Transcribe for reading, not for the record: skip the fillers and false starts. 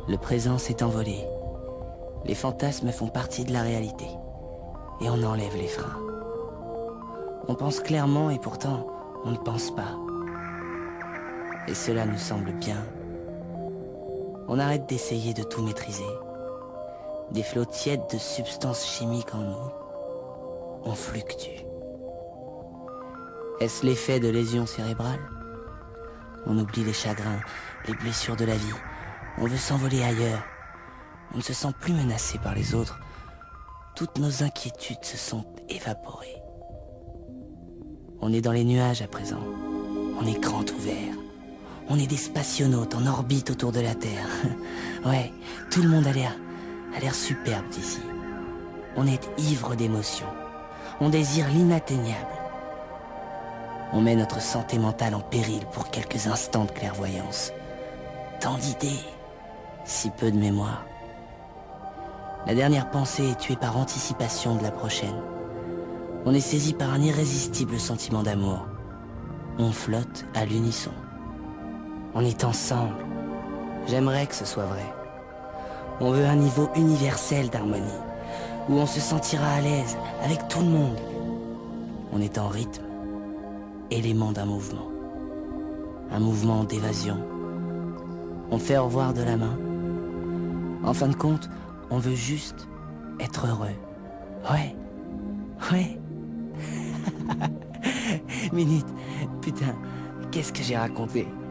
Le présent s'est envolé. Les fantasmes font partie de la réalité. Et on enlève les freins. On pense clairement et pourtant, on ne pense pas. Et cela nous semble bien. On arrête d'essayer de tout maîtriser. Des flots tièdes de substances chimiques en nous. On fluctue. Est-ce l'effet de lésions cérébrales? On oublie les chagrins, les blessures de la vie. On veut s'envoler ailleurs. On ne se sent plus menacé par les autres. Toutes nos inquiétudes se sont évaporées. On est dans les nuages à présent. On est grand ouvert. On est des spationautes en orbite autour de la Terre. Ouais, tout le monde a l'air superbe d'ici. On est ivre d'émotions. On désire l'inatteignable. On met notre santé mentale en péril pour quelques instants de clairvoyance. Tant d'idées, si peu de mémoire. La dernière pensée est tuée par anticipation de la prochaine. On est saisi par un irrésistible sentiment d'amour. On flotte à l'unisson. On est ensemble. J'aimerais que ce soit vrai. On veut un niveau universel d'harmonie, où on se sentira à l'aise avec tout le monde. On est en rythme, élément d'un mouvement. Un mouvement d'évasion. On fait au revoir de la main. En fin de compte, on veut juste être heureux. Ouais, ouais. Minute, putain, qu'est-ce que j'ai raconté?